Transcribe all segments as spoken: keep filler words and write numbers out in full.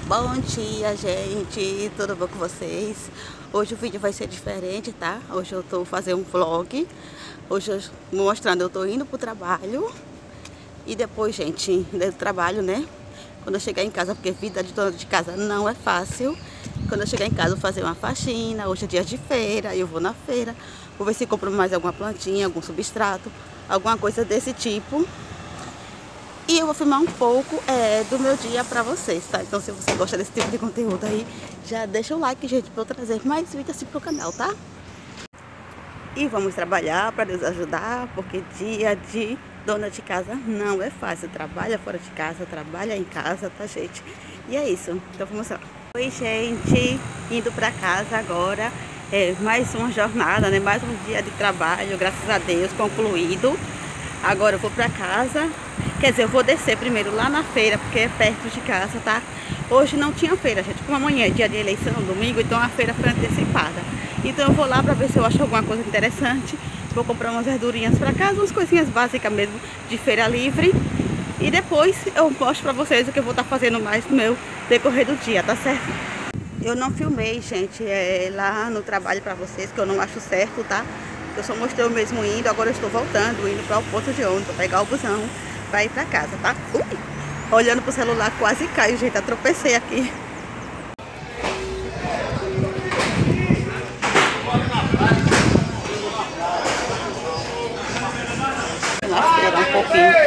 Bom dia, gente, tudo bom com vocês? Hoje o vídeo vai ser diferente, tá? Hoje eu tô fazendo um vlog. Hoje eu mostrando, eu tô indo pro trabalho. E depois, gente, do trabalho, né? Quando eu chegar em casa, porque vida de dona de casa não é fácil. Quando eu chegar em casa, eu vou fazer uma faxina. Hoje é dia de feira, eu vou na feira. Vou ver se compro mais alguma plantinha, algum substrato, alguma coisa desse tipo. E eu vou filmar um pouco é, do meu dia pra vocês, tá? Então se você gosta desse tipo de conteúdo aí, já deixa o like, gente, pra eu trazer mais vídeos assim pro canal, tá? E vamos trabalhar pra Deus ajudar, porque dia de dona de casa não é fácil. Trabalha fora de casa, trabalha em casa, tá, gente? E é isso, então vamos lá. Oi, gente, indo pra casa agora. É mais uma jornada, né? Mais um dia de trabalho, graças a Deus, concluído. Agora eu vou pra casa. Quer dizer, eu vou descer primeiro lá na feira, porque é perto de casa, tá? Hoje não tinha feira, gente. Como amanhã é dia de eleição, domingo, então a feira foi antecipada. Então eu vou lá pra ver se eu acho alguma coisa interessante. Vou comprar umas verdurinhas pra casa, umas coisinhas básicas mesmo de feira livre. E depois eu mostro pra vocês o que eu vou estar fazendo mais no meu decorrer do dia, tá certo? Eu não filmei, gente, é, lá no trabalho pra vocês, que eu não acho certo, tá? Eu só mostrei o mesmo indo, agora eu estou voltando, indo para o ponto de ônibus, para pegar o busão, para ir para casa, tá? Ui! Olhando pro celular, quase caio, gente, eu tropecei aqui. Na feira um pouquinho.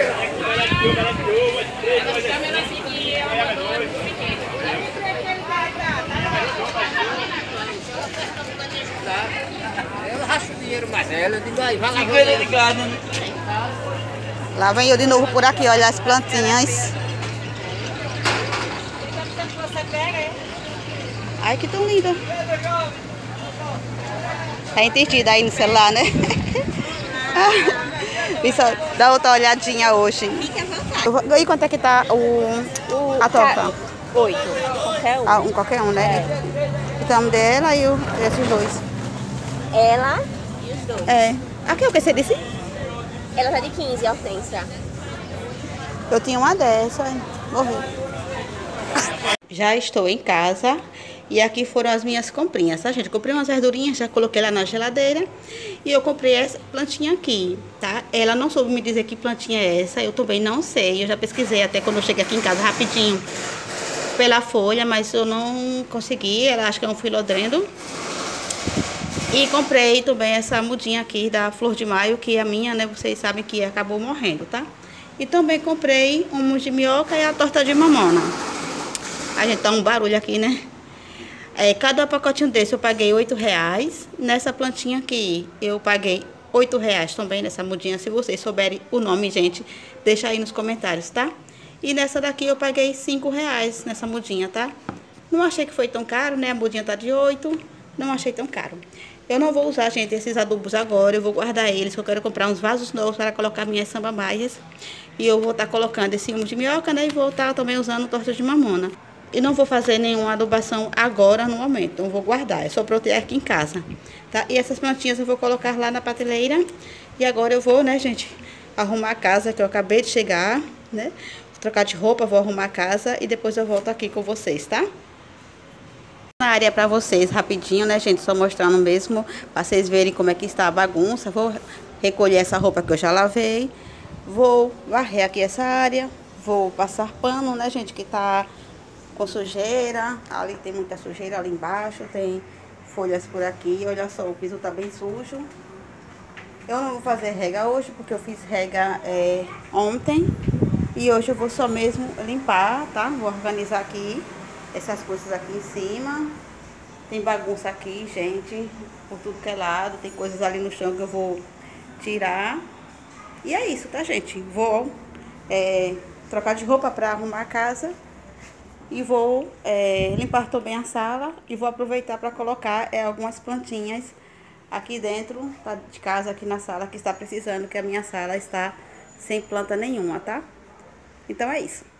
Eu racho o dinheiro mais ela, eu digo aí, vai lá. Lá vem eu de novo por aqui, olha as plantinhas. Ai, que tão linda. Tá entretida aí no celular, né? Isso, dá outra olhadinha hoje. E quanto é que tá o, o a torta? Oito. Qualquer um. Ah, um qualquer um, né? É. O tamanho dela e o, esses dois. Ela e os dois. É. Aqui o que você disse? Ela tá de quinze, a hortência. Eu tinha uma dessa, morreu. Já estou em casa e aqui foram as minhas comprinhas, tá, gente? Comprei umas verdurinhas, já coloquei lá na geladeira e eu comprei essa plantinha aqui, tá? Ela não soube me dizer que plantinha é essa, eu também não sei. Eu já pesquisei até quando eu cheguei aqui em casa rapidinho pela folha, mas eu não consegui. Ela acho que é um filodendro. E comprei também essa mudinha aqui da Flor de Maio, que a minha, né, vocês sabem que acabou morrendo, tá? E também comprei um mousse de minhoca e a torta de mamona. A gente tá um barulho aqui, né? É, cada pacotinho desse eu paguei oito reais. Nessa plantinha aqui eu paguei oito reais também, nessa mudinha. Se vocês souberem o nome, gente, deixa aí nos comentários, tá? E nessa daqui eu paguei cinco reais nessa mudinha, tá? Não achei que foi tão caro, né? A mudinha tá de oito, não achei tão caro. Eu não vou usar, gente, esses adubos agora. Eu vou guardar eles, que eu quero comprar uns vasos novos para colocar minhas samambaias. E eu vou estar tá colocando esse humo de minhoca, né? E vou estar tá também usando torta de mamona. E não vou fazer nenhuma adubação agora, no momento. Então, eu vou guardar. É só para eu ter aqui em casa, tá? E essas plantinhas eu vou colocar lá na prateleira. E agora eu vou, né, gente, arrumar a casa, que eu acabei de chegar, né? Vou trocar de roupa, vou arrumar a casa e depois eu volto aqui com vocês, tá? Na área para vocês, rapidinho, né, gente? Só mostrando mesmo, para vocês verem como é que está a bagunça. Vou recolher essa roupa que eu já lavei. Vou varrer aqui essa área. Vou passar pano, né, gente, que tá com sujeira. Ali tem muita sujeira, ali embaixo. Tem folhas por aqui. Olha só, o piso tá bem sujo. Eu não vou fazer rega hoje, porque eu fiz rega é, ontem. E hoje eu vou só mesmo limpar, tá? Vou organizar aqui essas coisas aqui em cima. Tem bagunça aqui, gente, por tudo que é lado. Tem coisas ali no chão que eu vou tirar. E é isso, tá, gente? Vou é, trocar de roupa pra arrumar a casa. E vou é, limpar também a sala. E vou aproveitar para colocar é, algumas plantinhas aqui dentro tá, de casa, aqui na sala, que está precisando, que a minha sala está sem planta nenhuma, tá? Então é isso.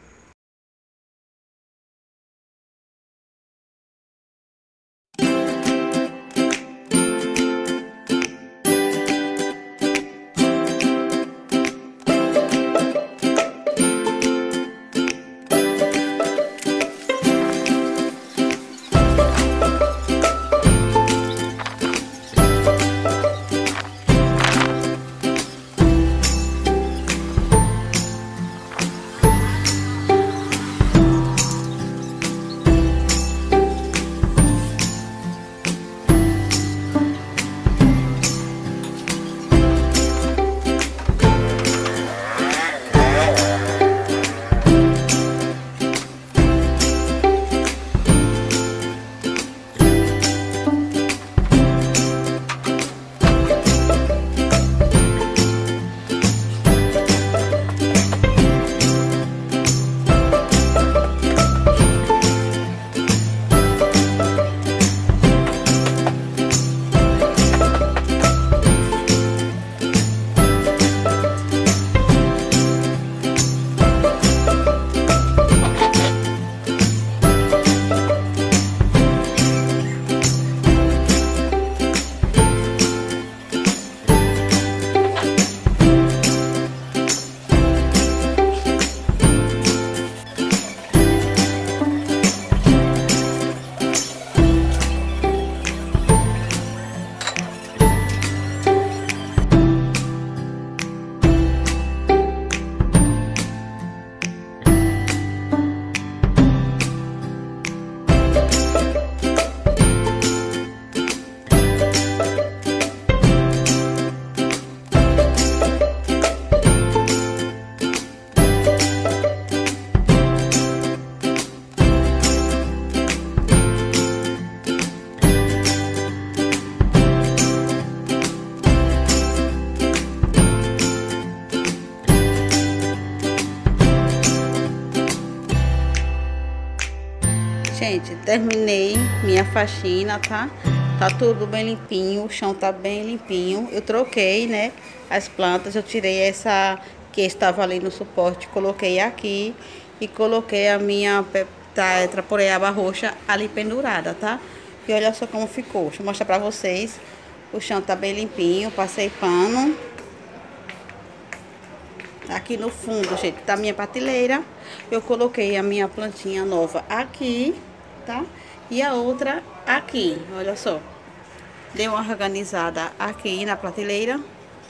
Gente, terminei minha faxina, tá? Tá tudo bem limpinho, o chão tá bem limpinho. Eu troquei, né, as plantas, eu tirei essa que estava ali no suporte, coloquei aqui e coloquei a minha tetraporeaba roxa ali pendurada, tá? E olha só como ficou. Deixa eu mostrar pra vocês. O chão tá bem limpinho, passei pano. Aqui no fundo, gente, tá a minha prateleira. Eu coloquei a minha plantinha nova aqui, tá? E a outra aqui, olha só. Dei uma organizada aqui na prateleira.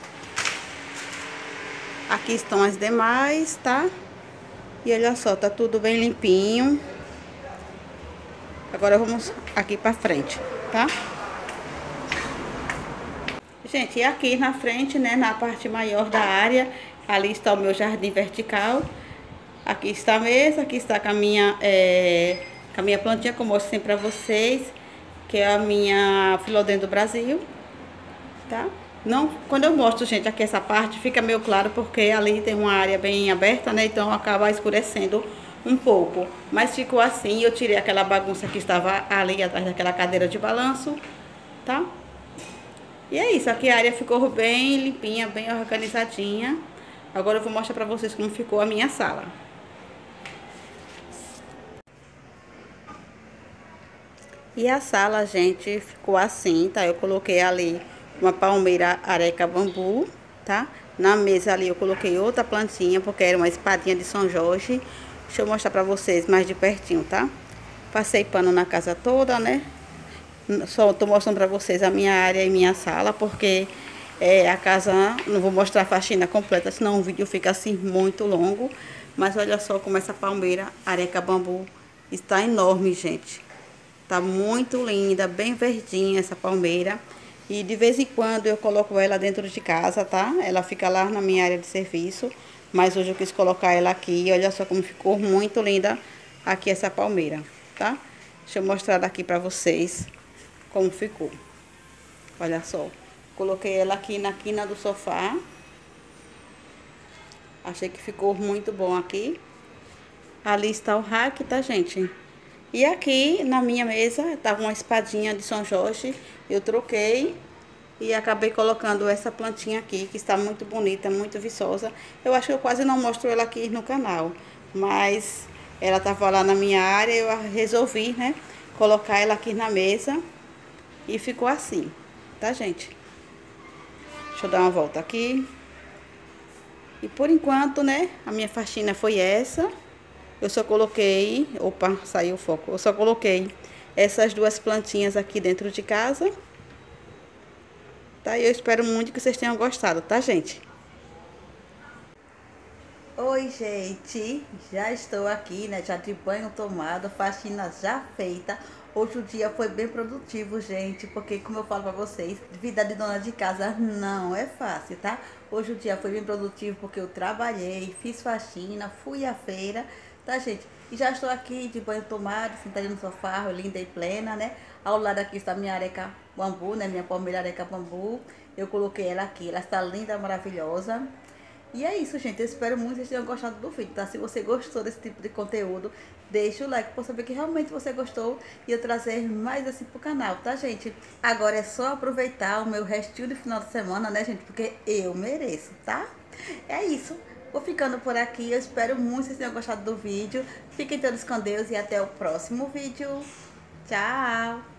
Aqui estão as demais, tá? E olha só, tá tudo bem limpinho. Agora vamos aqui pra frente, tá? Gente, e aqui na frente, né, na parte maior da área, ali está o meu jardim vertical. Aqui está a mesa, aqui está com a minha, é, com a minha plantinha, que eu mostro sempre pra vocês, que é a minha Philodendron Brasil, tá? Não, quando eu mostro, gente, aqui essa parte, fica meio claro, porque ali tem uma área bem aberta, né? Então acaba escurecendo um pouco. Mas ficou assim, eu tirei aquela bagunça que estava ali atrás daquela cadeira de balanço, tá? E é isso, aqui a área ficou bem limpinha, bem organizadinha. Agora eu vou mostrar pra vocês como ficou a minha sala. E a sala, gente, ficou assim, tá? Eu coloquei ali uma palmeira areca bambu, tá? Na mesa ali eu coloquei outra plantinha, porque era uma espadinha de São Jorge. Deixa eu mostrar pra vocês mais de pertinho, tá? Passei pano na casa toda, né? Só tô mostrando pra vocês a minha área e minha sala, porque é, a casa, não vou mostrar a faxina completa, senão o vídeo fica assim muito longo. Mas olha só como essa palmeira areca bambu está enorme, gente. Tá muito linda, bem verdinha essa palmeira. E de vez em quando eu coloco ela dentro de casa, tá? Ela fica lá na minha área de serviço. Mas hoje eu quis colocar ela aqui. Olha só como ficou muito linda aqui essa palmeira, tá? Deixa eu mostrar daqui pra vocês como ficou. Olha só. Coloquei ela aqui na quina do sofá. Achei que ficou muito bom aqui. Ali está o rack, tá, gente? E aqui na minha mesa tava uma espadinha de São Jorge. Eu troquei e acabei colocando essa plantinha aqui, que está muito bonita, muito viçosa. Eu acho que eu quase não mostro ela aqui no canal, mas ela tava lá na minha área, eu resolvi, né, colocar ela aqui na mesa. E ficou assim, tá, gente? Deixa eu dar uma volta aqui. E por enquanto, né, a minha faxina foi essa. Eu só coloquei... Opa, saiu o foco. Eu só coloquei essas duas plantinhas aqui dentro de casa. Tá? E eu espero muito que vocês tenham gostado, tá, gente? Oi, gente. Já estou aqui, né? Já de banho tomado, faxina já feita. Hoje o dia foi bem produtivo, gente, porque como eu falo pra vocês, vida de dona de casa não é fácil, tá? Hoje o dia foi bem produtivo porque eu trabalhei, fiz faxina, fui à feira, tá, gente? E já estou aqui de banho tomado, sentada no sofá, linda e plena, né? Ao lado aqui está minha areca bambu, né? Minha palmeira areca bambu. Eu coloquei ela aqui, ela está linda, maravilhosa. E é isso, gente. Eu espero muito que vocês tenham gostado do vídeo, tá? Se você gostou desse tipo de conteúdo, deixa o like pra saber que realmente você gostou e eu trazer mais assim pro canal, tá, gente? Agora é só aproveitar o meu restinho de final de semana, né, gente? Porque eu mereço, tá? É isso. Vou ficando por aqui. Eu espero muito que vocês tenham gostado do vídeo. Fiquem todos com Deus e até o próximo vídeo. Tchau!